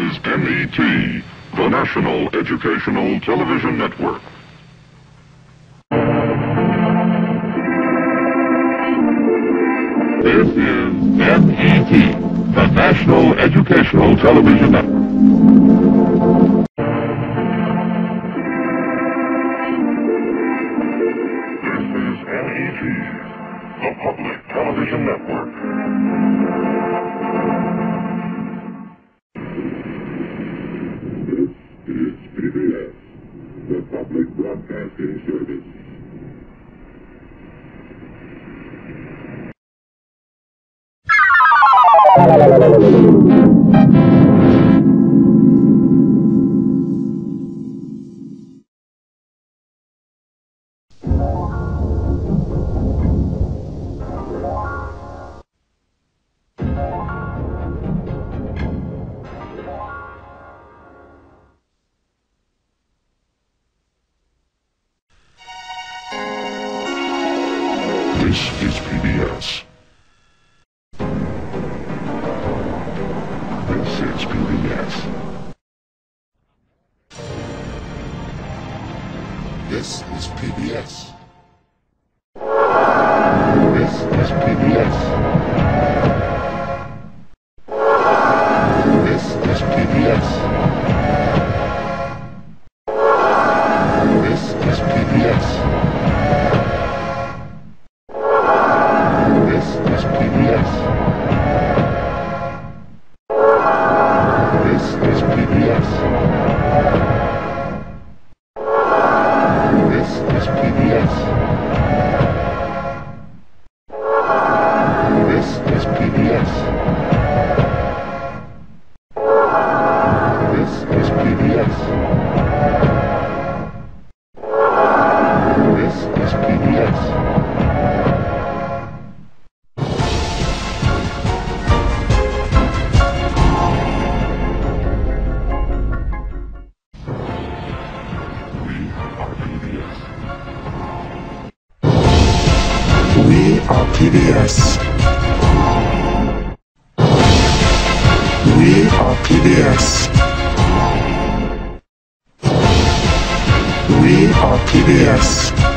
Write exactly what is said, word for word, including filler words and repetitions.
is N E T, the National Educational Television Network. This is N E T, the National Educational Television Network. This is N E T, the Public Television Network. This is P B S, the Public Broadcasting Service. This is P B S. This is P B S. This is P B S. This is P B S. This is P B S. This is P B S. This is P B S. This is P B S. This is P B S. This is P B S. This is P B S. This is P B S. We are P B S. We are P B S. We are P B S.